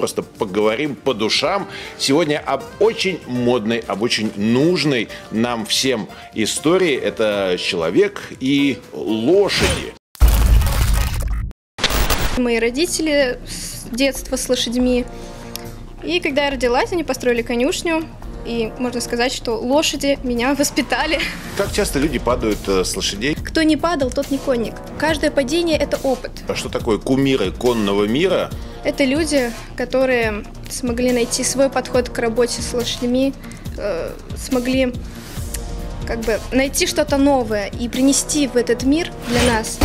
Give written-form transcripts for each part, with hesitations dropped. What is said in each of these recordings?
просто поговорим по душам. Сегодня об очень модной, об очень нужной нам всем истории. Это человек и лошади. Мои родители с детства с лошадьми. И когда я родилась, они построили конюшню. И можно сказать, что лошади меня воспитали. Как часто люди падают с лошадей? Кто не падал, тот не конник. Каждое падение – это опыт. А что такое кумиры конного мира? Это люди, которые смогли найти свой подход к работе с лошадьми, смогли найти что-то новое и принести в этот мир для нас.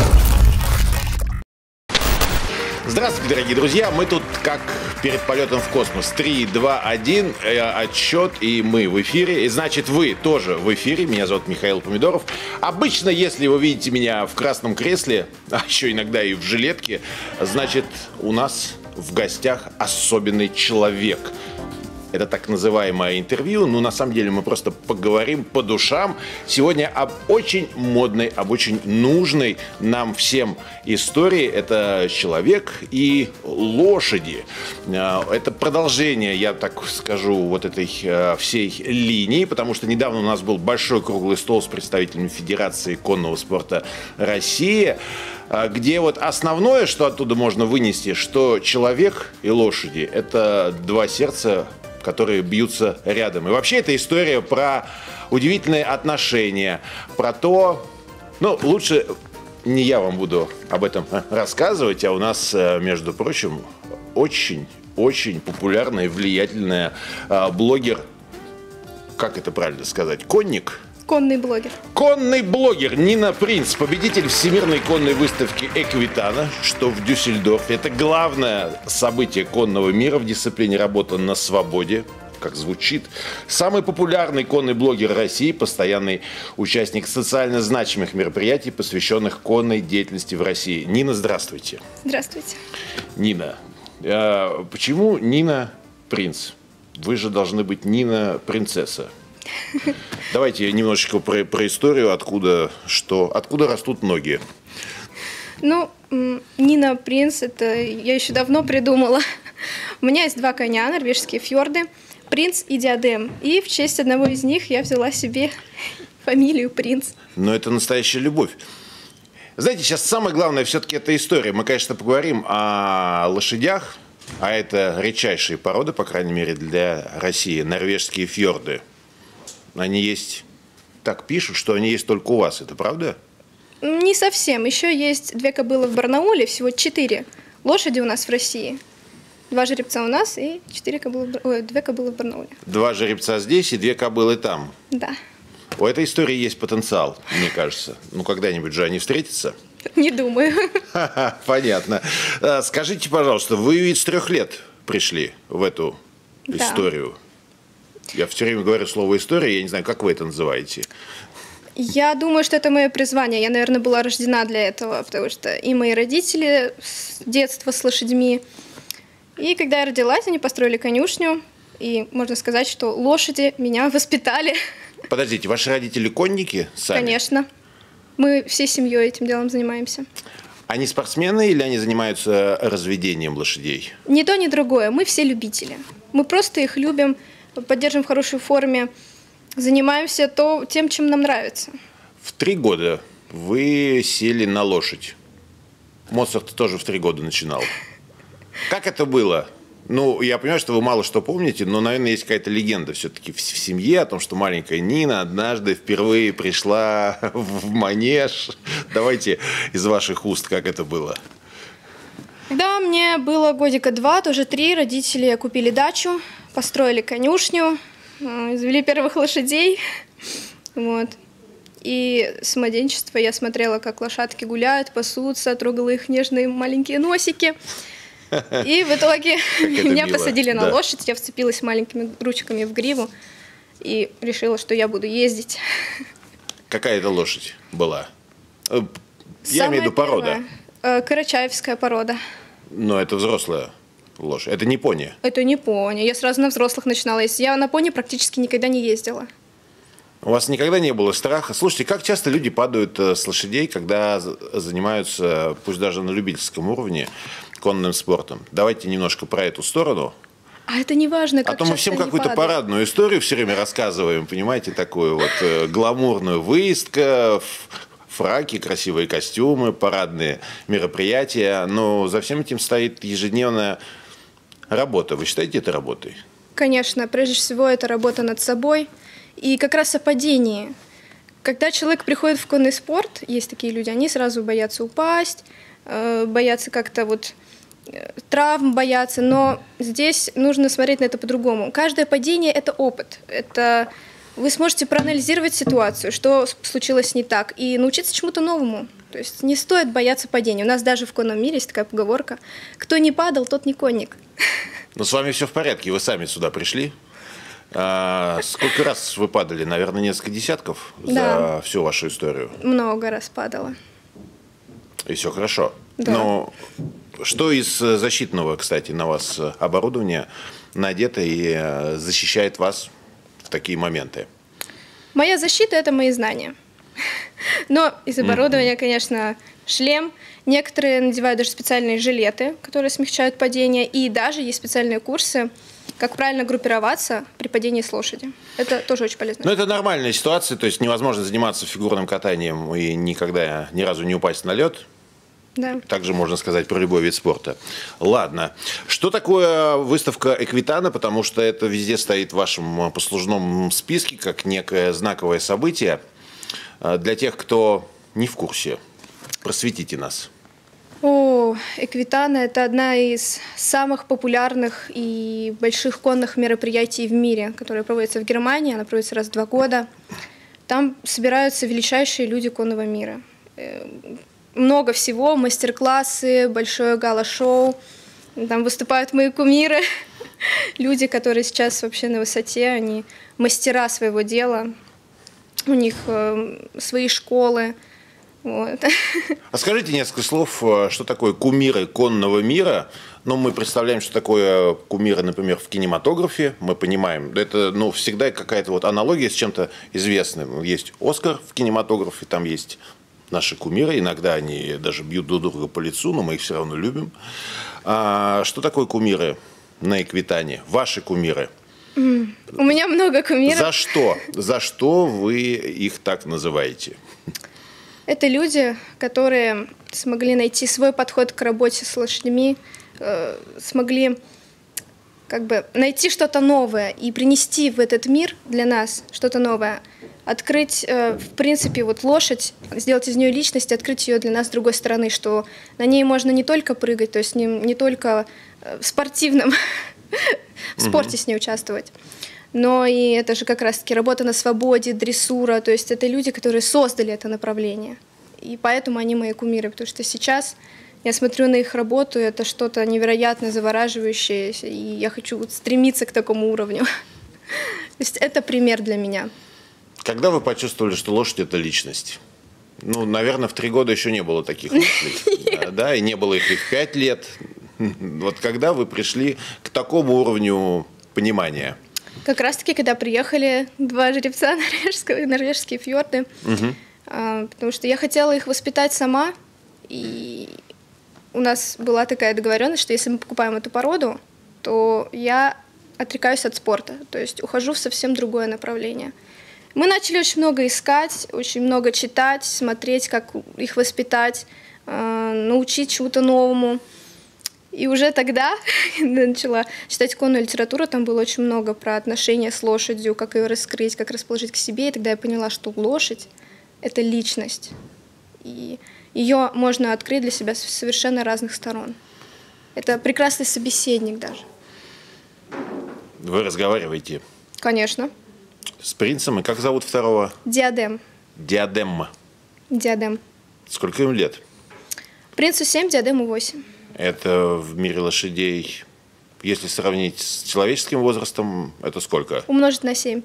Здравствуйте, дорогие друзья! Мы тут как перед полетом в космос. 3, 2, 1, отсчет, и мы в эфире. И значит, вы тоже в эфире. Меня зовут Михаил Помидоров. Обычно, если вы видите меня в красном кресле, а еще иногда и в жилетке, значит, у нас в гостях особенный человек. Это так называемое интервью, но на самом деле мы просто поговорим по душам. Сегодня об очень модной, об очень нужной нам всем истории. Это человек и лошади. Это продолжение, я так скажу, вот этой всей линии, потому что недавно у нас был большой круглый стол с представителями Федерации конного спорта России, где вот основное, что оттуда можно вынести, что человек и лошади – это два сердца, которые бьются рядом. И вообще это история про удивительные отношения, про то, лучше не я вам буду об этом рассказывать, а у нас, между прочим, очень популярная и влиятельная блогер, как это правильно сказать, конник? Конный блогер. Конный блогер Нина Принц, победитель Всемирной конной выставки Эквитана, что в Дюссельдорфе. Это главное событие конного мира в дисциплине работа на свободе, как звучит. Самый популярный конный блогер России, постоянный участник социально значимых мероприятий, посвященных конной деятельности в России. Нина, здравствуйте. Здравствуйте. Нина, почему Нина Принц? Вы же должны быть Нина Принцесса. Давайте немножечко про историю, откуда растут ноги. Нина Принц, это я еще давно придумала. У меня есть два коня, норвежские фьорды, Принц и Диадем. И в честь одного из них я взяла себе фамилию Принц. Но это настоящая любовь. Знаете, сейчас самое главное все-таки это история. Мы, конечно, поговорим о лошадях, а это редчайшие породы, по крайней мере, для России, норвежские фьорды. Они есть, так пишут, что они есть только у вас, это правда? Не совсем. Еще есть две кобылы в Барнауле, всего 4 лошади у нас в России. 2 жеребца у нас и 2 кобылы в Барнауле. 2 жеребца здесь и 2 кобылы там? Да. У этой истории есть потенциал, мне кажется. Когда-нибудь же они встретятся? Не думаю. Понятно. Скажите, пожалуйста, вы ведь с 3 лет пришли в эту историю? Я все время говорю слово «история», я не знаю, как вы это называете? Я думаю, что это мое призвание. Я, наверное, была рождена для этого, потому что и мои родители с детства с лошадьми. И когда я родилась, они построили конюшню. И можно сказать, что лошади меня воспитали. Подождите, ваши родители конники сами? Конечно. Мы всей семьей этим делом занимаемся. Они спортсмены или они занимаются разведением лошадей? Ни то, ни другое. Мы все любители. Мы просто их любим, поддерживаем в хорошей форме, занимаемся тем, чем нам нравится. В 3 года вы сели на лошадь. Моцарт тоже в 3 года начинал. Как это было? Я понимаю, что вы мало что помните, но, наверное, есть какая-то легенда все-таки в семье о том, что маленькая Нина однажды впервые пришла в манеж. Давайте из ваших уст, как это было. Да, мне было годика 2, тоже 3. Родители купили дачу, построили конюшню, завели первых лошадей. И с младенчества я смотрела, как лошадки гуляют, пасутся, трогала их нежные маленькие носики. И в итоге меня посадили на лошадь, я вцепилась маленькими ручками в гриву и решила, что я буду ездить. Какая это лошадь была? Я имею в виду порода. Карачаевская порода. Но это взрослая лошадь. Это не пони. Это не пони. Я сразу на взрослых начинала ездить. Я на пони практически никогда не ездила. У вас никогда не было страха? Слушайте, как часто люди падают с лошадей, когда занимаются, пусть даже на любительском уровне, конным спортом. Давайте немножко про эту сторону. А это не важно, как А то мы всем какую-то парадную историю все время рассказываем, понимаете, такую вот гламурную выездка, фраки, красивые костюмы, парадные мероприятия. Но за всем этим стоит ежедневная работа. Вы считаете это работой? Конечно, прежде всего это работа над собой. И как раз о падении. Когда человек приходит в конный спорт, есть такие люди, они сразу боятся упасть, боятся как-то вот травм боятся, но здесь нужно смотреть на это по-другому. Каждое падение – это опыт. Это вы сможете проанализировать ситуацию, что случилось не так, и научиться чему-то новому. То есть не стоит бояться падения. У нас даже в конном мире есть такая поговорка: кто не падал, тот не конник. Но с вами все в порядке, вы сами сюда пришли. Сколько раз вы падали? Наверное, несколько десятков за всю вашу историю? Много раз падала. И все хорошо. Да. Но что из защитного, кстати, на вас оборудования надето и защищает вас в такие моменты? Моя защита – это мои знания. Но из оборудования, конечно, шлем. Некоторые надевают даже специальные жилеты, которые смягчают падение. И даже есть специальные курсы, как правильно группироваться при падении с лошади. Это тоже очень полезно. Ну, это нормальная ситуация, то есть невозможно заниматься фигурным катанием и никогда ни разу не упасть на лед. Да. Также можно сказать про любой вид спорта. Ладно. Что такое выставка Эквитана? Потому что это везде стоит в вашем послужном списке, как некое знаковое событие. Для тех, кто не в курсе, просветите нас. Эквитана – это одна из самых популярных и больших конных мероприятий в мире, которая проводится в Германии. Она проводится раз в 2 года. Там собираются величайшие люди конного мира. Много всего, мастер-классы, большое гала-шоу. Там выступают мои кумиры, люди, которые сейчас вообще на высоте, они мастера своего дела, у них свои школы. Вот. А скажите несколько слов, что такое кумиры конного мира? Ну, мы представляем, что такое кумиры, например, в кинематографе. Мы понимаем, это всегда какая-то вот аналогия с чем-то известным. Есть Оскар в кинематографе, там есть наши кумиры. Иногда они даже бьют друг друга по лицу, но мы их все равно любим. А что такое кумиры на Эквитане? Ваши кумиры? У меня много кумиров. За что? За что вы их так называете? Это люди, которые смогли найти свой подход к работе с лошадьми, смогли найти что-то новое и принести в этот мир для нас что-то новое. Открыть, в принципе, вот лошадь, сделать из нее личность, открыть ее для нас с другой стороны, что на ней можно не только прыгать, то есть не только в спортивном в спорте с ней участвовать, но и это же как раз-таки работа на свободе, дрессура, то есть это люди, которые создали это направление. И поэтому они мои кумиры, потому что сейчас я смотрю на их работу, это что-то невероятно завораживающее, и я хочу стремиться к такому уровню. То есть это пример для меня. Когда вы почувствовали, что лошадь – это личность? Наверное, в 3 года еще не было таких мыслей. Да, и не было их и в 5 лет. Вот когда вы пришли к такому уровню понимания? Как раз-таки, когда приехали 2 жеребца норвежские фьорды, потому что я хотела их воспитать сама, и у нас была такая договоренность, что если мы покупаем эту породу, то я отрекаюсь от спорта, то есть ухожу в совсем другое направление. Мы начали очень много искать, очень много читать, смотреть, как их воспитать, научить чему-то новому. И уже тогда я начала читать конную литературу, там было очень много про отношения с лошадью, как ее раскрыть, как расположить к себе. И тогда я поняла, что лошадь – это личность. И ее можно открыть для себя с совершенно разных сторон. Это прекрасный собеседник даже. Вы разговариваете? Конечно. С принцем? И как зовут второго? Диадем. Диадем. Диадем. Сколько им лет? Принцу 7, диадему 8. Это в мире лошадей, если сравнить с человеческим возрастом, это сколько? Умножить на 7.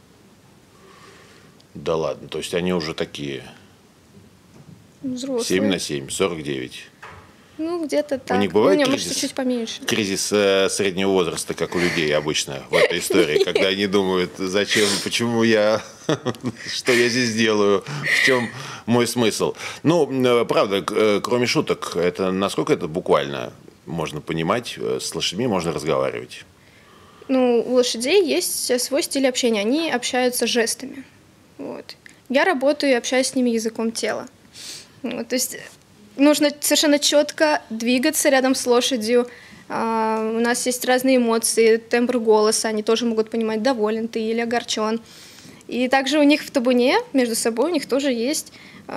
Да ладно, то есть они уже такие. Взрослые. 7 на 7, 49. Где-то так. У них бывает может, чуть-чуть поменьше. Кризис среднего возраста, как у людей обычно в этой истории, когда они думают, зачем, почему я, что я здесь делаю, в чем мой смысл. Правда, кроме шуток, это насколько это буквально? можно понимать, с лошадьми можно разговаривать? Ну, у лошадей есть свой стиль общения. Они общаются жестами. Вот. Я работаю и общаюсь с ними языком тела. Вот, то есть нужно совершенно четко двигаться рядом с лошадью. У нас есть разные эмоции, тембр голоса. Они тоже могут понимать, доволен ты или огорчен. И также у них в табуне, между собой, у них тоже есть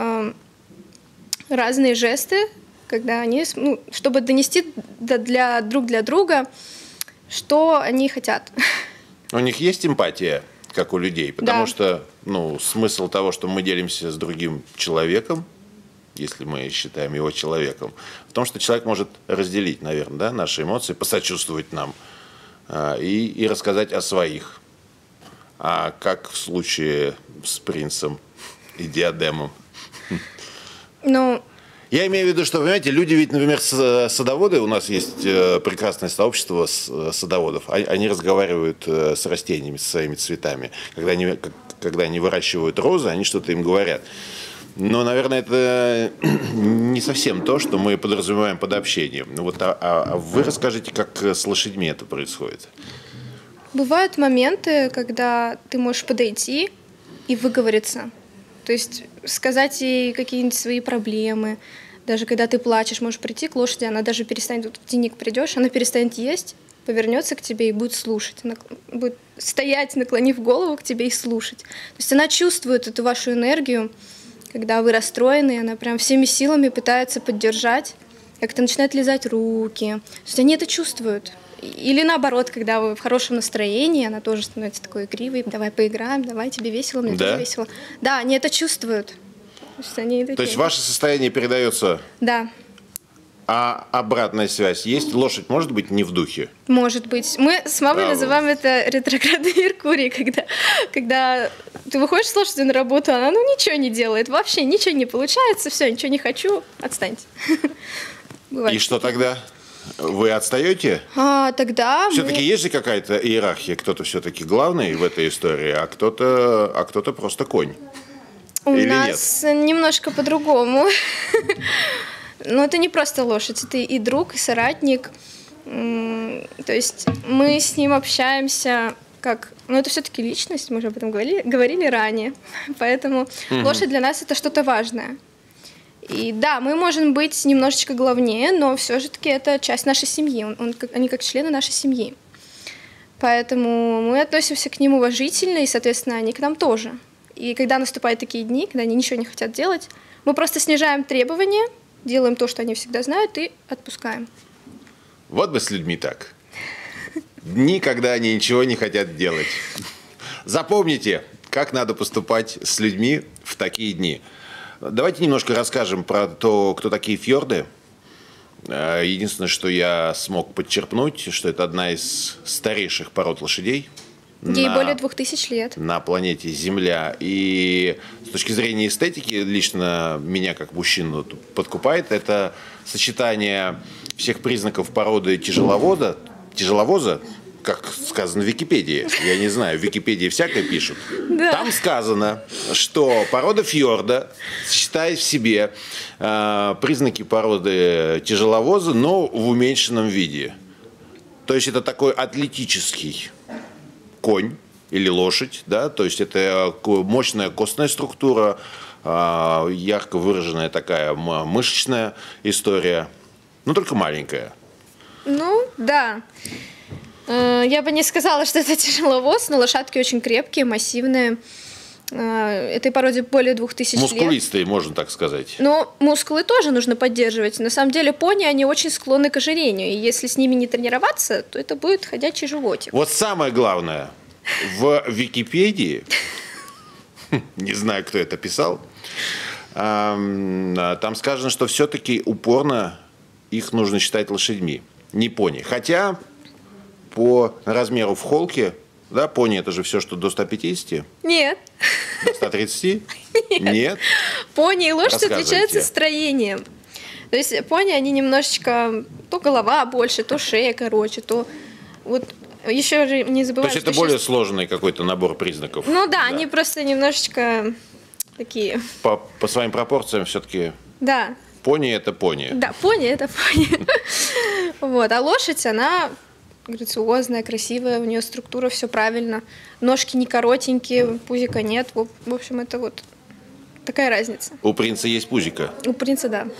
разные жесты, когда они, ну, чтобы донести друг для друга, что они хотят. У них есть эмпатия, как у людей? Потому Да. что, ну, смысл того, что мы делимся с другим человеком, если мы считаем его человеком, в том, что человек может разделить, наверное, да, наши эмоции, посочувствовать нам и рассказать о своих. А как в случае с принцем и диадемом? Ну, Я имею в виду, что, понимаете, люди ведь, например, садоводы, у нас есть прекрасное сообщество садоводов, они разговаривают с растениями, со своими цветами. Когда они выращивают розы, они что-то им говорят. Но, наверное, это не совсем то, что мы подразумеваем под общением. Вот, а вы расскажите, как с лошадьми это происходит? бывают моменты, когда ты можешь подойти и выговориться. То есть сказать ей какие-нибудь свои проблемы. Даже когда ты плачешь, можешь прийти к лошади, она даже перестанет, вот в денник придешь, она перестанет есть, повернется к тебе и будет слушать. Она будет стоять, наклонив голову к тебе и слушать. То есть она чувствует эту вашу энергию, когда вы расстроены, она прям всеми силами пытается поддержать, как-то начинает лизать руки. То есть они это чувствуют. Или наоборот, когда вы в хорошем настроении, она тоже становится такой игривой, давай поиграем, давай, тебе весело, мне тоже весело. Да, они это чувствуют. То есть ваше состояние передается? Да. А обратная связь есть? Лошадь может быть не в духе? Может быть. Мы с мамой называем это ретроградный Меркурий, когда ты выходишь с лошадью на работу, она ничего не делает, вообще ничего не получается, все, ничего не хочу, отстаньте. И что тогда? Вы отстаете? Тогда все-таки есть же какая-то иерархия, кто-то все-таки главный в этой истории, а кто-то просто конь. У нас немножко по-другому. Но это не просто лошадь, это и друг, и соратник. То есть мы с ним общаемся как... Ну, это все-таки личность, мы уже об этом говорили ранее. Поэтому лошадь для нас это что-то важное. И да, мы можем быть немножечко главнее, но все-таки это часть нашей семьи. Они как члены нашей семьи. Поэтому мы относимся к ним уважительно, и, соответственно, они к нам тоже. И когда наступают такие дни, когда они ничего не хотят делать, мы просто снижаем требования, делаем то, что они всегда знают, и отпускаем. Вот бы с людьми так. Дни, когда они ничего не хотят делать. Запомните, как надо поступать с людьми в такие дни. Давайте немножко расскажем про то, кто такие фьорды. Единственное, что я смог подчерпнуть, что это одна из старейших пород лошадей. Ей более 2000 лет. На планете Земля. И с точки зрения эстетики, лично меня как мужчину подкупает, это сочетание всех признаков породы тяжеловоза, как сказано в Википедии. Я не знаю, в Википедии всякое пишут. Да. Там сказано, что порода фьорда сочетает в себе признаки породы тяжеловоза, но в уменьшенном виде. То есть это такой атлетический конь или лошадь, да, то есть это мощная костная структура, ярко выраженная такая мышечная история, но только маленькая. Ну, да. Я бы не сказала, что это тяжеловоз, но лошадки очень крепкие, массивные. Этой породе более 2000 лет. Мускулистые, можно так сказать. Но мускулы тоже нужно поддерживать. На самом деле пони, они очень склонны к ожирению. И если с ними не тренироваться, то это будет ходячий животик. Вот самое главное, в Википедии, не знаю, кто это писал, там сказано, что все-таки упорно их нужно считать лошадьми, не пони. Хотя по размеру в холке, да, пони это же все, что до 150? Нет. До 130? Нет. Пони и лошадь отличаются строением. То есть пони, они немножечко, то голова больше, то шея короче, то вот еще же не забываем. То есть это более сложный какой-то набор признаков. Ну да, они просто немножечко такие. По своим пропорциям все-таки. Да. Пони это пони. Да, пони это пони. Вот. А лошадь, она грациозная, красивая, у нее структура, все правильно. Ножки не коротенькие, пузика нет. В общем, это вот такая разница. У принца есть пузико? У принца, да.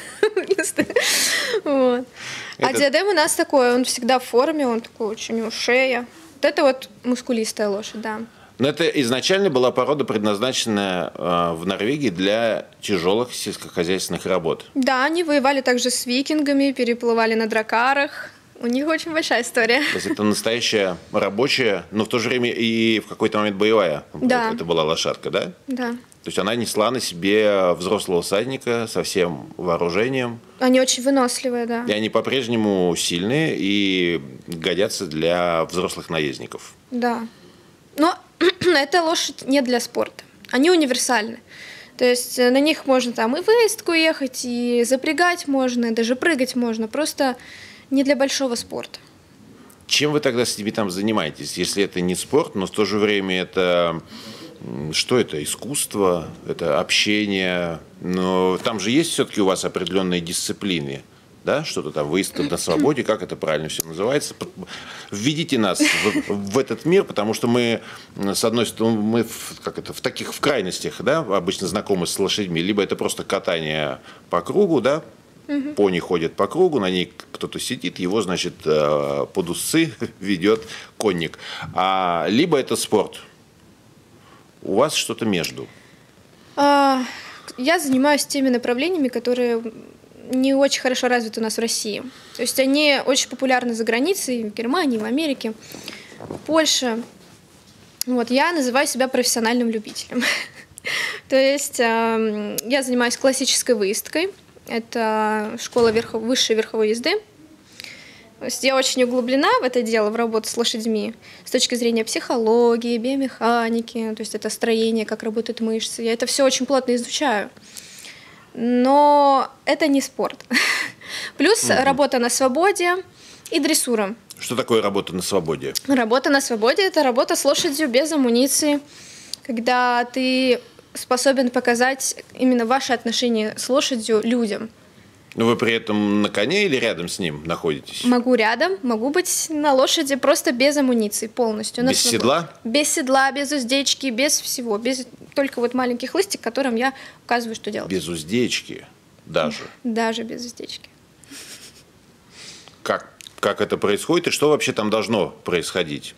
А диадем у нас такой, он всегда в форме, он такой очень, у него шея. Вот это вот мускулистая лошадь, да. Но это изначально была порода, предназначенная в Норвегии для тяжелых сельскохозяйственных работ. Да, они воевали также с викингами, переплывали на дракарах. У них очень большая история. То есть это настоящая рабочая, но в то же время и в какой-то момент боевая. Да. Это была лошадка, да? Да. То есть она несла на себе взрослого всадника со всем вооружением. Они очень выносливые, да. И они по-прежнему сильные и годятся для взрослых наездников. Да. Но эта лошадь не для спорта. Они универсальны. То есть на них можно там и в выездку ехать, и запрягать можно, и даже прыгать можно. Просто не для большого спорта. Чем вы тогда с ними там занимаетесь, если это не спорт, но в то же время это... Что это? Искусство? Это общение? Но там же есть все-таки у вас определенные дисциплины. Да? Что-то там, выезд на свободе, как это правильно все называется? Введите нас в этот мир, потому что мы, с одной стороны, мы в крайностях, да, обычно знакомы с лошадьми. Либо это просто катание по кругу, да, пони ходят по кругу, на ней кто-то сидит, его, значит, под усы ведет конник. Либо это спорт. У вас что-то между? Я занимаюсь теми направлениями, которые не очень хорошо развиты у нас в России. То есть они очень популярны за границей, в Германии, в Америке, в Польше. Вот, я называю себя профессиональным любителем. То есть я занимаюсь классической выездкой. Это школа высшей верховой езды. То есть я очень углублена в это дело, в работу с лошадьми, с точки зрения психологии, биомеханики, то есть это строение, как работают мышцы. Я это все очень плотно изучаю. Но это не спорт. Плюс работа на свободе и дрессура. Что такое работа на свободе? Работа на свободе – это работа с лошадью без амуниции, когда ты способен показать именно ваши отношения с лошадью людям. Но вы при этом на коне или рядом с ним находитесь? Могу рядом, могу быть на лошади просто без амуниции полностью. Без седла? Без седла, без уздечки, без всего. Без только вот маленьких лыстик, которым я указываю, что делать. Без уздечки даже? Даже без уздечки. Как это происходит и что вообще там должно происходить?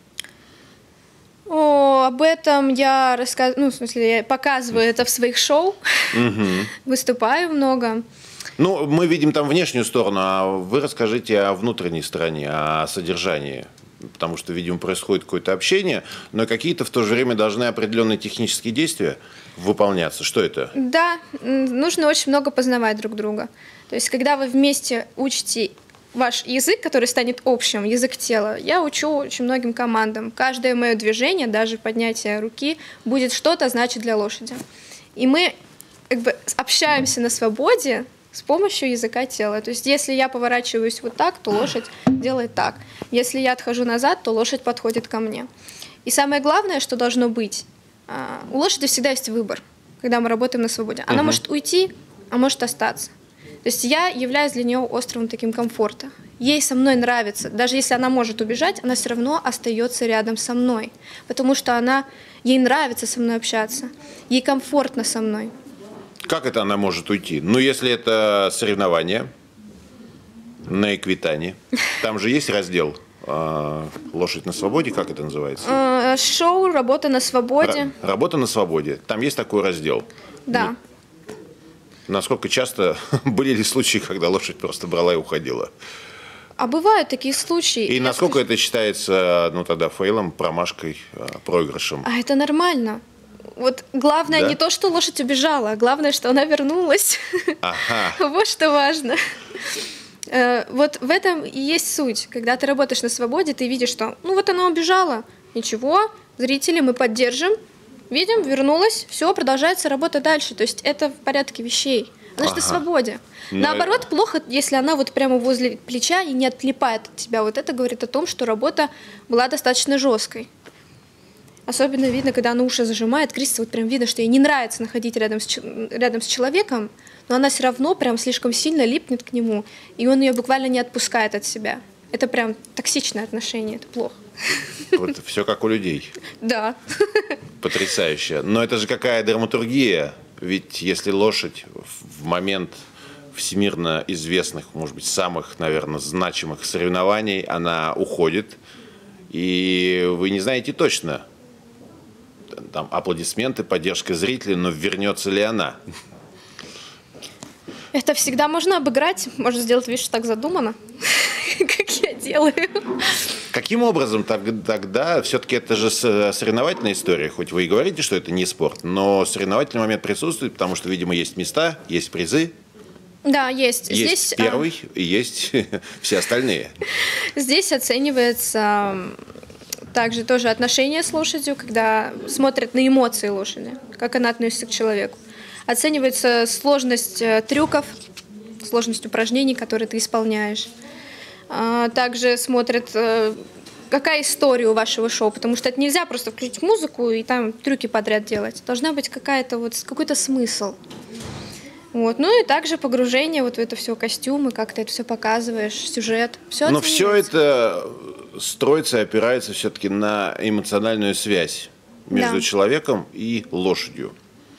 Об этом я рассказываю, ну, в смысле, я показываю это в своих шоу, выступаю много. Ну, мы видим там внешнюю сторону, а вы расскажите о внутренней стороне, о содержании. Потому что, видимо, происходит какое-то общение, но какие-то в то же время должны определенные технические действия выполняться. Что это? Да, нужно очень много познавать друг друга. То есть, когда вы вместе учите ваш язык, который станет общим, язык тела, я учу очень многим командам. Каждое мое движение, даже поднятие руки, будет что-то значить для лошади. И мы как бы общаемся на свободе с помощью языка тела. То есть, если я поворачиваюсь вот так, то лошадь делает так. Если я отхожу назад, то лошадь подходит ко мне. И самое главное, что должно быть, у лошади всегда есть выбор, когда мы работаем на свободе. Она может уйти, а может остаться. То есть я являюсь для нее островом таким комфорта. Ей со мной нравится. Даже если она может убежать, она все равно остается рядом со мной. Потому что ей нравится со мной общаться. Ей комфортно со мной. Как это она может уйти? Ну, если это соревнование на эквитане, там же есть раздел «Лошадь на свободе», как это называется? Шоу «Работа на свободе». «Работа на свободе». Там есть такой раздел? Да. Насколько часто были ли случаи, когда лошадь просто брала и уходила? А бывают такие случаи. И насколько это считается, ну, тогда фейлом, промашкой, проигрышем? А это нормально. Вот главное не то, что лошадь убежала, а главное, что она вернулась. Ага. Вот что важно. Вот в этом и есть суть. Когда ты работаешь на свободе, ты видишь, что ну вот она убежала. Ничего, зрители мы поддержим. Видим, вернулась, все, продолжается работа дальше. То есть это в порядке вещей. Она же на свободе. Наоборот, плохо, если она вот прямо возле плеча и не отлипает от тебя. Вот это говорит о том, что работа была достаточно жесткой. Особенно видно, когда она уши зажимает, крестится, вот прям видно, что ей не нравится находить рядом с человеком, но она все равно прям слишком сильно липнет к нему, и он ее буквально не отпускает от себя. Это прям токсичное отношение, это плохо. Вот все как у людей. Да. Потрясающе. Но это же какая драматургия. Ведь если лошадь в момент всемирно известных, может быть, самых, наверное, значимых соревнований, она уходит, и вы не знаете точно, там аплодисменты, поддержка зрителей, но вернется ли она? Это всегда можно обыграть, можно сделать вид, что так задумано, как я делаю. Каким образом тогда, все-таки это же соревновательная история, хоть вы и говорите, что это не спорт, но соревновательный момент присутствует, потому что, видимо, есть места, есть призы. Да, есть. Есть Здесь, первый и есть все остальные. Здесь оценивается также тоже отношение с лошадью, когда смотрят на эмоции лошади, как она относится к человеку. Оценивается сложность трюков, сложность упражнений, которые ты исполняешь. Также смотрят, какая история у вашего шоу, потому что это нельзя просто включить музыку и там трюки подряд делать. Должна быть какой-то смысл. Вот. Ну и также погружение вот в это все, костюмы, как ты это все показываешь, сюжет. Но все это строится и опирается все-таки на эмоциональную связь между человеком и лошадью.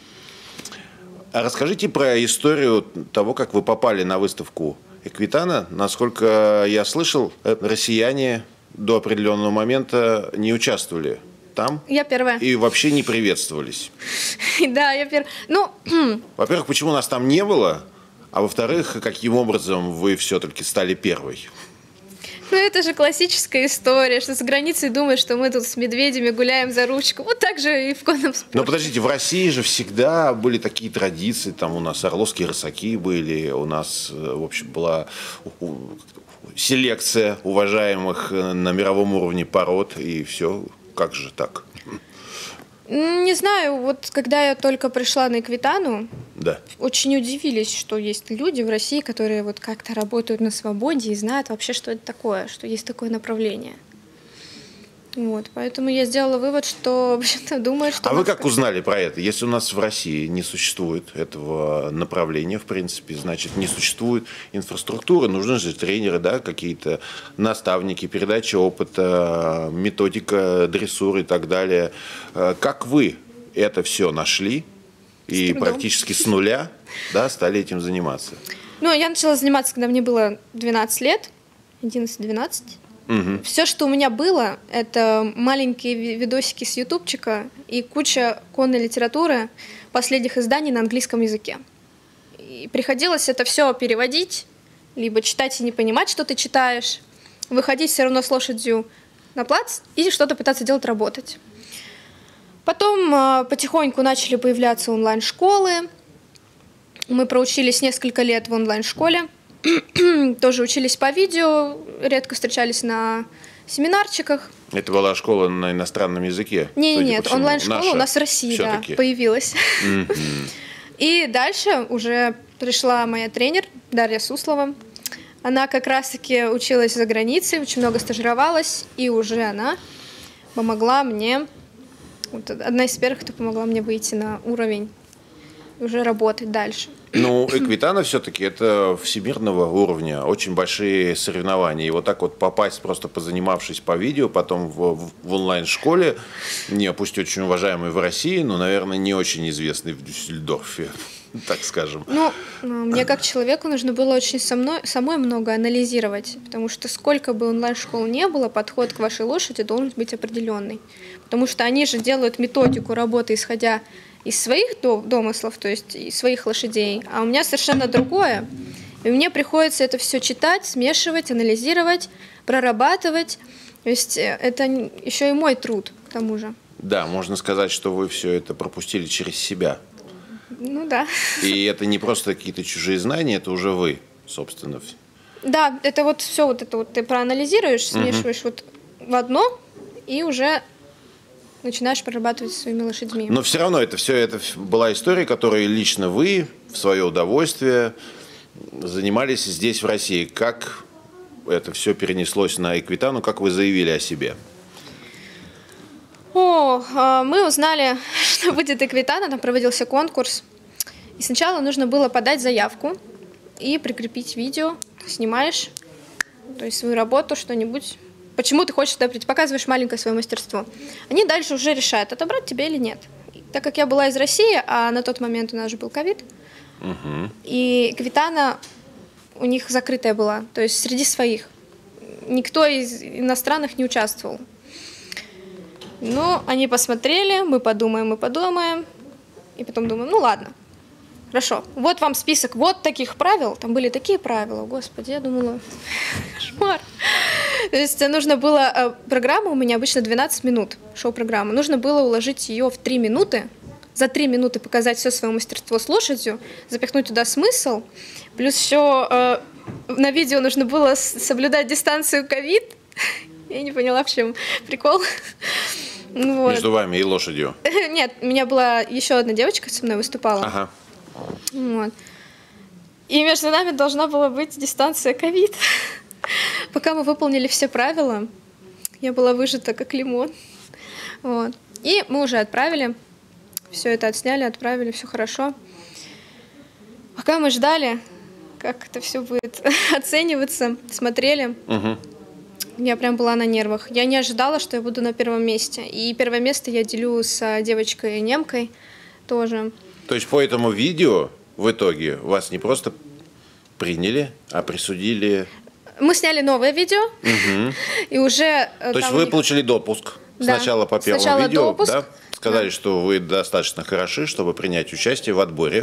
А расскажите про историю того, как вы попали на выставку Эквитана. Насколько я слышал, россияне до определенного момента не участвовали там. Я первая. И вообще не приветствовались. Да, я первая. Ну, во-первых, почему нас там не было? А во-вторых, каким образом вы все-таки стали первой? Ну, это же классическая история, что за границей думают, что мы тут с медведями гуляем за ручку. Вот так же и в конном спорте. Но подождите, в России же всегда были такие традиции. Там у нас орловские рысаки были, у нас, в общем, была селекция уважаемых на мировом уровне пород, и все. Как же так? Не знаю, вот когда я только пришла на Эквитану, да, очень удивились, что есть люди в России, которые вот как-то работают на свободе и знают вообще, что это такое, что есть такое направление. Вот, поэтому я сделала вывод, что вообще-то думаю, что... А вы как узнали про это? Если у нас в России не существует этого направления, в принципе, значит, не существует инфраструктуры, нужны же тренеры, да, какие-то наставники, передача опыта, методика, дрессуры и так далее. Как вы это все нашли и практически с нуля, да, стали этим заниматься? Ну, я начала заниматься, когда мне было 12 лет, 11-12. Угу. Все, что у меня было, это маленькие видосики с ютубчика и куча конной литературы последних изданий на английском языке. И приходилось это все переводить, либо читать и не понимать, что ты читаешь, выходить все равно с лошадью на плац и что-то пытаться делать, работать. Потом потихоньку начали появляться онлайн-школы. Мы проучились несколько лет в онлайн-школе. Тоже учились по видео, редко встречались на семинарчиках. Это была школа на иностранном языке? Нет, онлайн-школа у нас в России, да, появилась. И дальше уже пришла моя тренер Дарья Суслова. Она как раз-таки училась за границей, очень много стажировалась, и уже она помогла мне, вот одна из первых, кто помогла мне выйти на уровень, уже работать дальше. Ну, Эквитана все-таки это всемирного уровня, очень большие соревнования. И вот так вот попасть, просто позанимавшись по видео, потом в онлайн-школе, не пусть очень уважаемый в России, но, наверное, не очень известный в Дюссельдорфе, так скажем. Ну, мне как человеку нужно было очень самой много анализировать, потому что сколько бы онлайн-школ не было, подход к вашей лошади должен быть определенный. Потому что они же делают методику работы, исходя из своих домыслов, то есть из своих лошадей, а у меня совершенно другое. И мне приходится это все читать, смешивать, анализировать, прорабатывать. То есть это еще и мой труд, к тому же. Да, можно сказать, что вы все это пропустили через себя. Ну да. И это не просто какие-то чужие знания, это уже вы, собственно. Да, это вот все вот это вот ты проанализируешь, смешиваешь вот в одно и уже начинаешь прорабатывать со своими лошадьми. Но все равно это была история, которой лично вы в свое удовольствие занимались здесь, в России. Как это все перенеслось на Эквитану, как вы заявили о себе? Мы узнали, что будет Эквитана, там проводился конкурс. И сначала нужно было подать заявку и прикрепить видео. Ты снимаешь, то есть свою работу, что-нибудь. Почему ты хочешь туда прийти? Показываешь маленькое свое мастерство. Они дальше уже решают, отобрать тебя или нет. Так как я была из России, а на тот момент у нас же был ковид, и Квитана у них закрытая была, то есть среди своих. Никто из иностранных не участвовал. Ну, они посмотрели, мы подумаем. И потом думаем, ну ладно, хорошо. Вот вам список вот таких правил. Там были такие правила, господи, я думала, кошмар. То есть нужно было, программа у меня обычно 12 минут, шоу-программа. Нужно было уложить ее в 3 минуты. За 3 минуты показать все свое мастерство с лошадью, запихнуть туда смысл. Плюс еще на видео нужно было соблюдать дистанцию ковид. Я не поняла, в чем прикол. Вот. Между вами и лошадью? Нет, у меня была еще одна девочка, со мной выступала. Ага. Вот. И между нами должна была быть дистанция ковид. Пока мы выполнили все правила, я была выжата как лимон. Вот. И мы уже отправили. Все это отсняли, отправили, все хорошо. Пока мы ждали, как это все будет оцениваться, смотрели, я прям была на нервах. Я не ожидала, что я буду на первом месте. И первое место я делю с девочкой-немкой тоже. То есть по этому видео в итоге вас не просто приняли, а присудили... Мы сняли новое видео, и уже... То есть вы получили допуск сначала по первому видео, допуск, да? Сказали, что вы достаточно хороши, чтобы принять участие в отборе.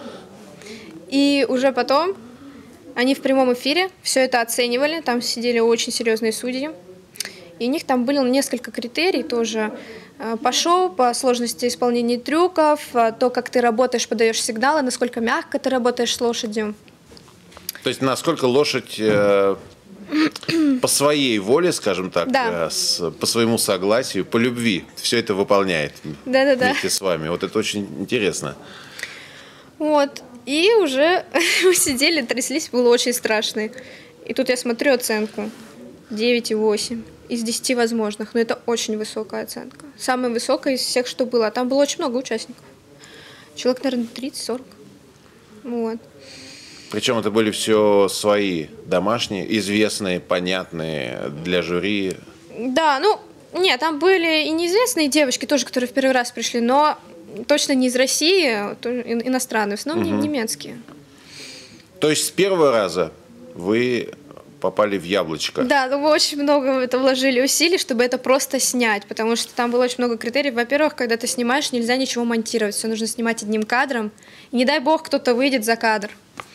И уже потом они в прямом эфире все это оценивали. Там сидели очень серьезные судьи. И у них там было несколько критерий тоже по шоу, по сложности исполнения трюков, то, как ты работаешь, подаешь сигналы, насколько мягко ты работаешь с лошадью. То есть насколько лошадь по своей воле, скажем так, да. По своему согласию, по любви все это выполняет вместе с вами. Вот это очень интересно. Вот. И уже мы сидели, тряслись, было очень страшно. И тут я смотрю оценку 9,8 из 10 возможных. Но это очень высокая оценка. Самая высокая из всех, что было. Там было очень много участников. Человек, наверное, 30-40. Вот. Причем это были все свои домашние, известные, понятные для жюри. Да, ну, нет, там были и неизвестные девочки тоже, которые в первый раз пришли, но точно не из России, иностранные, в основном немецкие. То есть с первого раза вы попали в яблочко? Да, мы очень много в это вложили усилий, чтобы это просто снять, потому что там было очень много критериев. Во-первых, когда ты снимаешь, нельзя ничего монтировать, все нужно снимать одним кадром. И не дай бог, кто-то выйдет за кадр.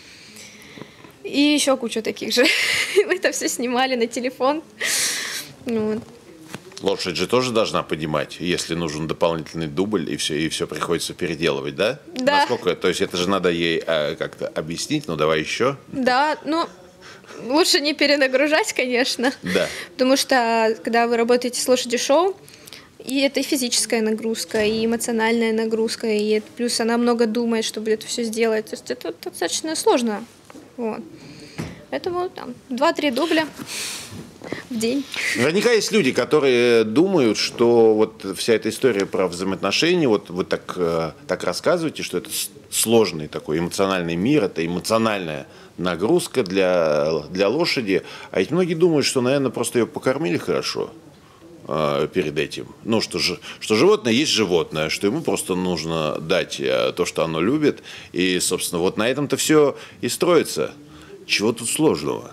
И еще кучу таких же. Мы это все снимали на телефон. Вот. Лошадь же тоже должна понимать, если нужен дополнительный дубль, и все приходится переделывать, да? Да. Насколько, то есть это же надо ей как-то объяснить, ну давай еще. Да, ну лучше не перенагружать, конечно. Да. Потому что когда вы работаете с лошадью шоу, и это и физическая нагрузка, и эмоциональная нагрузка, и плюс она много думает, чтобы это все сделать. То есть это достаточно сложно. Вот. Поэтому там 2-3 дубля в день. Наверняка есть люди, которые думают, что вот вся эта история про взаимоотношения, вот вы так рассказываете, что это сложный такой эмоциональный мир, это эмоциональная нагрузка для лошади. А ведь многие думают, что, наверное, просто ее покормили хорошо перед этим. Ну, что животное есть животное, что ему просто нужно дать то, что оно любит. И, собственно, вот на этом-то все и строится. Чего тут сложного?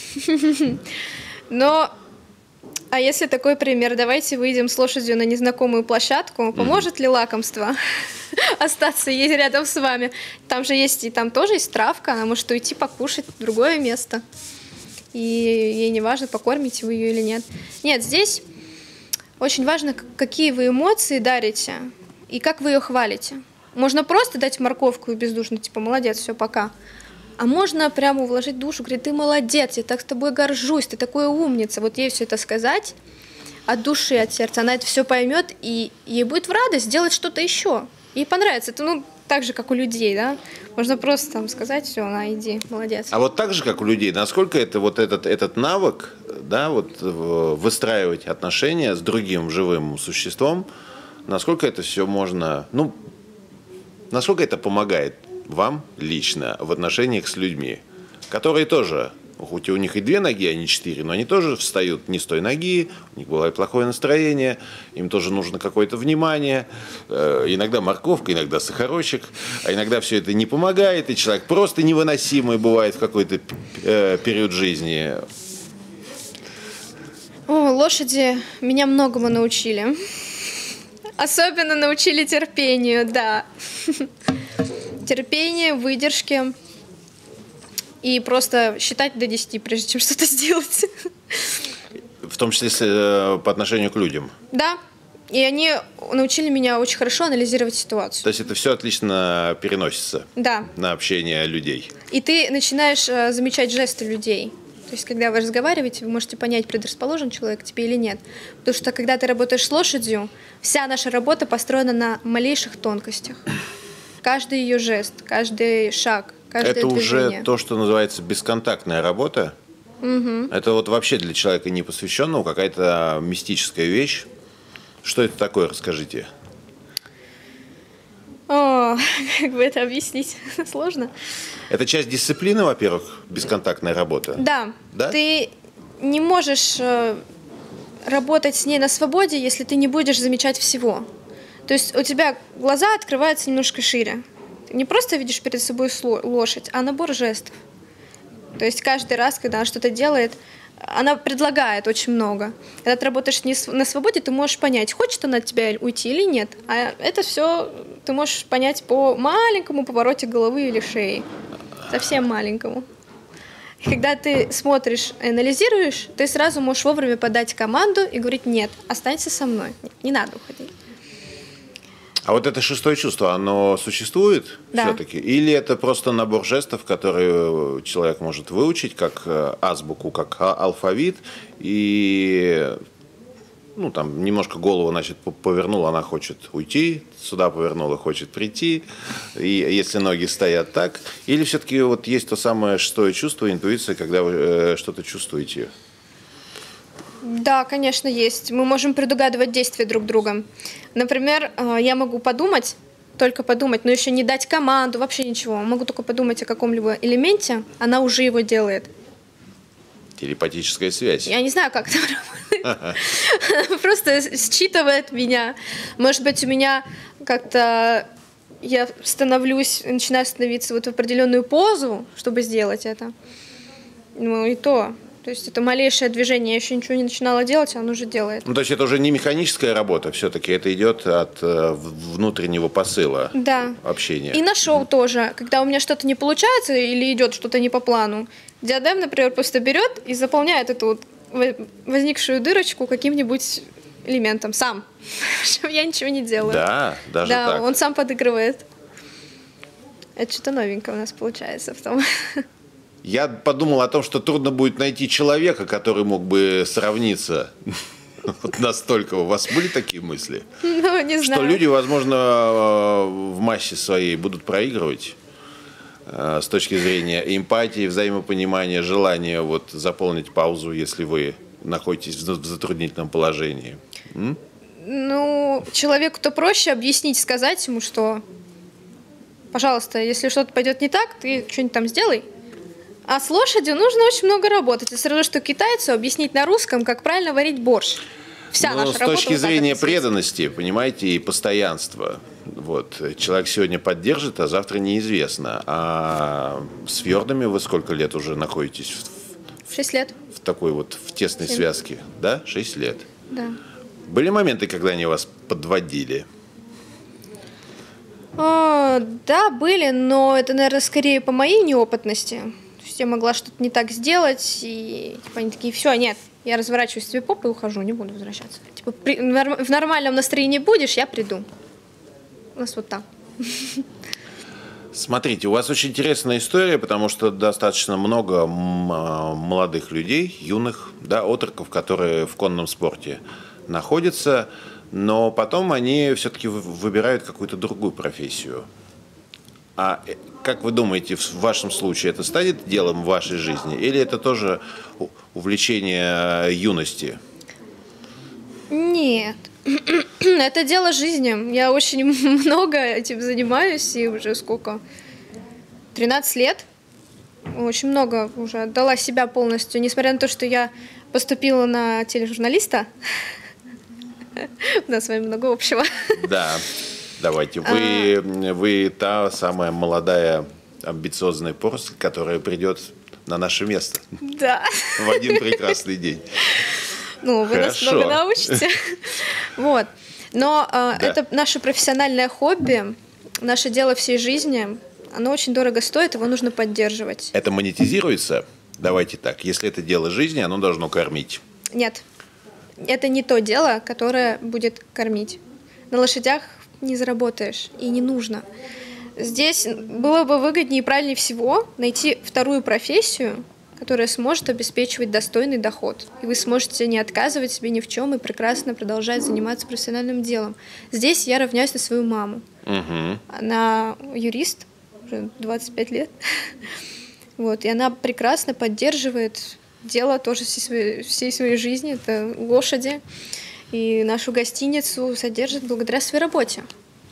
Но, а если такой пример, давайте выйдем с лошадью на незнакомую площадку, поможет ли лакомство остаться ей рядом с вами? Там же есть, и там тоже есть травка, она может уйти покушать в другое место. И ей не важно, покормите вы ее или нет. Нет, здесь очень важно, какие вы эмоции дарите и как вы ее хвалите. Можно просто дать морковку и бездушно, типа, молодец, все, пока. А можно прямо вложить душу, говорить, ты молодец, я так с тобой горжусь, ты такая умница. Вот ей все это сказать от души, от сердца, она это все поймет, и ей будет в радость сделать что-то еще. Ей понравится. Это, ну, так же, как у людей, да? Можно просто там сказать, все, на, иди, молодец. А вот так же, как у людей, насколько это вот этот навык, да, вот выстраивать отношения с другим живым существом, насколько это все можно, ну, насколько это помогает вам лично в отношениях с людьми, которые тоже, хоть у них и 2 ноги, а не 4, но они тоже встают не с той ноги, у них бывает плохое настроение, им тоже нужно какое-то внимание, иногда морковка, иногда сахарочек, а иногда все это не помогает, и человек просто невыносимый бывает в какой-то период жизни. О, лошади меня многому научили. Особенно научили терпению, да. Терпение, выдержке. И просто считать до 10, прежде чем что-то сделать. В том числе по отношению к людям. Да. И они научили меня очень хорошо анализировать ситуацию. То есть это все отлично переносится на общение людей. И ты начинаешь замечать жесты людей. То есть, когда вы разговариваете, вы можете понять, предрасположен человек к тебе или нет. Потому что, когда ты работаешь с лошадью, вся наша работа построена на малейших тонкостях. Каждый ее жест, каждый шаг, каждое это движение. Уже то, что называется бесконтактная работа. Угу. Это вот вообще для человека непосвященного какая-то мистическая вещь. Что это такое, расскажите. О, как бы это объяснить сложно. Это часть дисциплины, во-первых, бесконтактная работа? Да. Ты не можешь работать с ней на свободе, если ты не будешь замечать всего. То есть у тебя глаза открываются немножко шире. Ты не просто видишь перед собой лошадь, а набор жестов. То есть каждый раз, когда она что-то делает, она предлагает очень много. Когда ты работаешь на свободе, ты можешь понять, хочет она от тебя уйти или нет. А это все ты можешь понять по маленькому повороте головы или шеи. Совсем маленькому. И когда ты смотришь и анализируешь, ты сразу можешь вовремя подать команду и говорить: нет, останься со мной, не надо уходить. А вот это шестое чувство, оно существует все-таки? Или это просто набор жестов, которые человек может выучить, как азбуку, как алфавит, и там немножко голову, значит, повернула, она хочет уйти, сюда повернула, хочет прийти, и если ноги стоят так, или все-таки вот есть то самое шестое чувство, интуиция, когда вы что-то чувствуете? Да, конечно, есть. Мы можем предугадывать действия друг друга. Например, я могу подумать, только подумать, но еще не дать команду, вообще ничего. Могу только подумать о каком-либо элементе, она уже его делает. Телепатическая связь. Я не знаю, как это работает. Она просто считывает меня. Может быть, у меня как-то я начинаю становиться вот в определенную позу, чтобы сделать это. Ну и то. То есть это малейшее движение, я еще ничего не начинала делать, а он уже делает. То есть это уже не механическая работа, все-таки это идет от внутреннего посыла общения. И на шоу тоже. Когда у меня что-то не получается или идет что-то не по плану, диадем, например, просто берет и заполняет эту вот возникшую дырочку каким-нибудь элементом сам. Я ничего не делаю. Да, даже так. Да, он сам подыгрывает. Это что-то новенькое у нас получается в том. Я подумал о том, что трудно будет найти человека, который мог бы сравниться. Вот настолько. У вас были такие мысли? Ну, не знаю. Что люди, возможно, в массе своей будут проигрывать с точки зрения эмпатии, взаимопонимания, желания вот заполнить паузу, если вы находитесь в затруднительном положении. Ну, человеку-то проще объяснить, сказать ему, что, пожалуйста, если что-то пойдет не так, ты что-нибудь там сделай. А с лошадью нужно очень много работать. Это все равно, что китайцу объяснить на русском, как правильно варить борщ. Вся наша работа. С точки зрения преданности, понимаете, и постоянства. Вот. Человек сегодня поддержит, а завтра неизвестно. А с фьордами вы сколько лет уже находитесь? 6 лет. В такой вот в тесной связке. Да? 6 лет. Да. Были моменты, когда они вас подводили? Да, были, но это, наверное, скорее по моей неопытности. Я могла что-то не так сделать, и типа, они такие: все, нет, я разворачиваюсь себе попой и ухожу, не буду возвращаться. Типа, в нормальном настроении будешь, я приду. У нас вот так. Смотрите, у вас очень интересная история, потому что достаточно много молодых людей, юных, отроков, которые в конном спорте находятся, но потом они все-таки выбирают какую-то другую профессию. А как вы думаете, в вашем случае это станет делом в вашей жизни? Или это тоже увлечение юности? Нет. Это дело жизни. Я очень много этим занимаюсь, и уже сколько? 13 лет. Очень много уже отдала себя полностью. Несмотря на то, что я поступила на тележурналиста. У нас с вами много общего. Да, давайте. Вы та самая молодая, амбициозная поросль, которая придет на наше место. Да. В один прекрасный день. Ну, вы нас много научите. Вот. Но это наше профессиональное хобби, наше дело всей жизни. Оно очень дорого стоит, его нужно поддерживать. Это монетизируется? Давайте так. Если это дело жизни, оно должно кормить. Нет. Это не то дело, которое будет кормить. На лошадях не заработаешь, и не нужно. Здесь было бы выгоднее и правильнее всего найти вторую профессию, которая сможет обеспечивать достойный доход. И вы сможете не отказывать себе ни в чем и прекрасно продолжать заниматься профессиональным делом. Здесь я равняюсь на свою маму. Угу. Она юрист, уже 25 лет. Вот, и она прекрасно поддерживает дело тоже всей своей жизни. Это лошади. И нашу гостиницу содержит благодаря своей работе.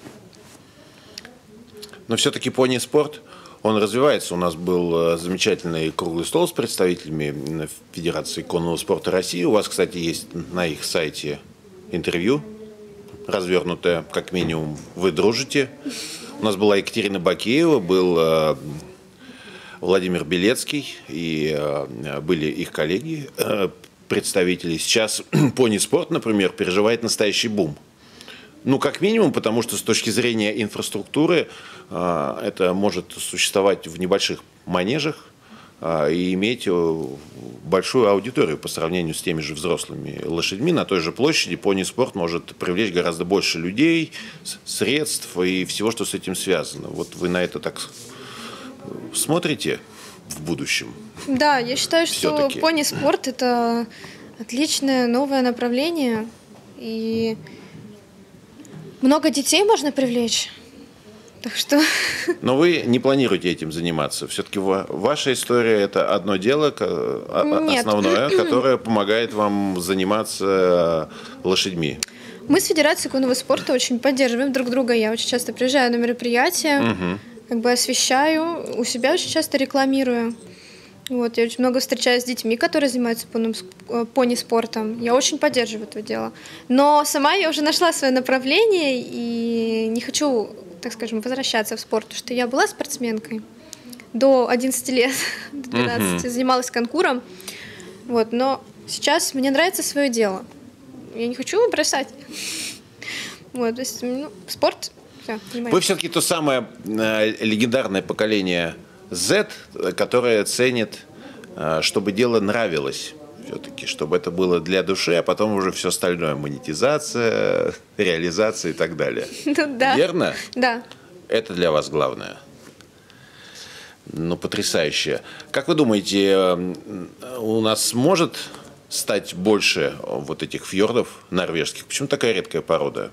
Но все-таки пони-спорт, он развивается. У нас был замечательный круглый стол с представителями Федерации конного спорта России. У вас, кстати, есть на их сайте интервью развернутое, как минимум. Вы дружите. У нас была Екатерина Бакеева, был Владимир Белецкий, и были их коллеги, представители. Сейчас пони-спорт, например, переживает настоящий бум. Ну, как минимум, потому что с точки зрения инфраструктуры это может существовать в небольших манежах и иметь большую аудиторию по сравнению с теми же взрослыми лошадьми. На той же площади пони-спорт может привлечь гораздо больше людей, средств и всего, что с этим связано. Вот вы на это так смотрите в будущем? Да, я считаю, что пони-спорт – это отличное новое направление, и много детей можно привлечь. Так что... Но вы не планируете этим заниматься. Все-таки ваша история – это одно дело основное, которое помогает вам заниматься лошадьми. Мы с Федерацией конного спорта очень поддерживаем друг друга. Я очень часто приезжаю на мероприятия, как бы освещаю, у себя очень часто рекламирую. Вот, я очень много встречаюсь с детьми, которые занимаются пони-спортом. Я очень поддерживаю это дело. Но сама я уже нашла свое направление и не хочу, так скажем, возвращаться в спорт, потому что я была спортсменкой до 11 лет, до 12, занималась конкуром. Вот, но сейчас мне нравится свое дело. Я не хочу его бросать. Вот, то есть, спорт. Все, вы все-таки то самое легендарное поколение Z, которое ценит, чтобы дело нравилось все-таки, чтобы это было для души, а потом уже все остальное, монетизация, реализация и так далее. Да. Верно? Да. Это для вас главное. Ну, потрясающе. Как вы думаете, у нас может стать больше вот этих фьордов норвежских? Почему такая редкая порода?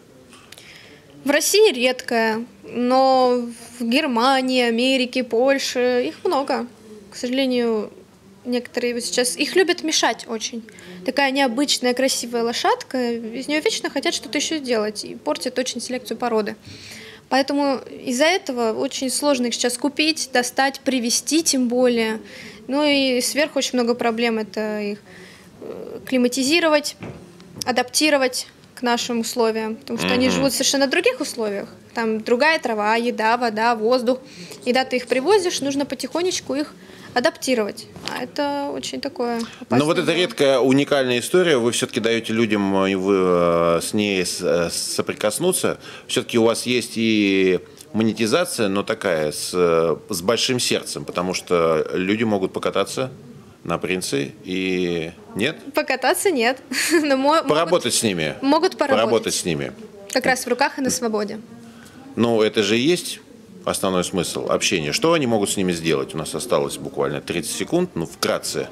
В России редкая, но в Германии, Америке, Польше их много. К сожалению, некоторые вот сейчас их любят мешать очень. Такая необычная, красивая лошадка, из нее вечно хотят что-то еще сделать и портят очень селекцию породы. Поэтому из-за этого очень сложно их сейчас купить, достать, привезти тем более. Ну и сверху очень много проблем. Это их климатизировать, адаптировать к нашим условиям, потому что они живут в совершенно других условиях. Там другая трава, еда, вода, воздух. Когда ты их привозишь, нужно потихонечку их адаптировать. А это очень такое опасное. Но вот эта редкая, уникальная история, вы все-таки даете людям с ней соприкоснуться. Все-таки у вас есть и монетизация, но такая, с большим сердцем, потому что люди могут покататься на принце и нет? Покататься нет. Но поработать с ними. Могут поработать с ними. Как раз в руках и на свободе. Ну, это же и есть основной смысл общения. Что они могут с ними сделать? У нас осталось буквально 30 секунд, ну, вкратце.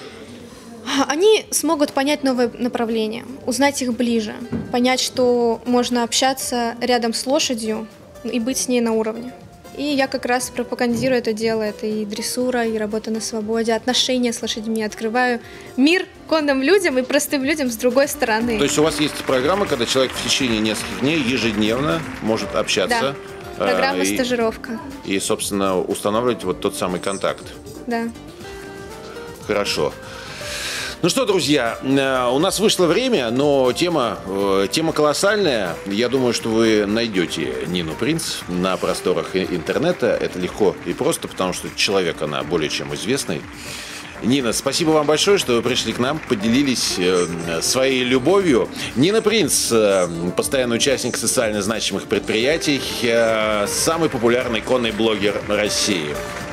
Они смогут понять новое направление, узнать их ближе, понять, что можно общаться рядом с лошадью и быть с ней на уровне. И я как раз пропагандирую это дело. Это и дрессура, и работа на свободе, отношения с лошадьми. Открываю мир конным людям и простым людям с другой стороны. То есть у вас есть программа, когда человек в течение нескольких дней ежедневно может общаться Программа и, стажировка. И, собственно, устанавливать вот тот самый контакт. Да. Хорошо. Ну что, друзья, у нас вышло время, но тема колоссальная. Я думаю, что вы найдете Нину Принц на просторах интернета. Это легко и просто, потому что человек, она более чем известный. Нина, спасибо вам большое, что вы пришли к нам, поделились своей любовью. Нина Принц, постоянный участник социально значимых предприятий, самый популярный конный блогер России.